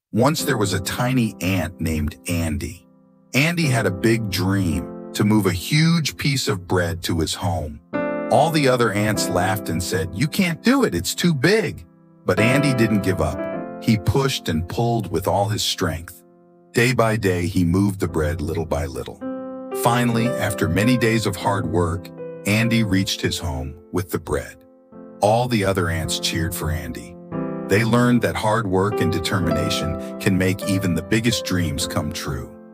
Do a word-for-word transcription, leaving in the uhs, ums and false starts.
Once there was a tiny ant named Andy. Andy had a big dream to move a huge piece of bread to his home. All the other ants laughed and said, "You can't do it, it's too big." But Andy didn't give up. He pushed and pulled with all his strength. Day by day, he moved the bread little by little. Finally, after many days of hard work, Andy reached his home with the bread. All the other ants cheered for Andy. They learned that hard work and determination can make even the biggest dreams come true.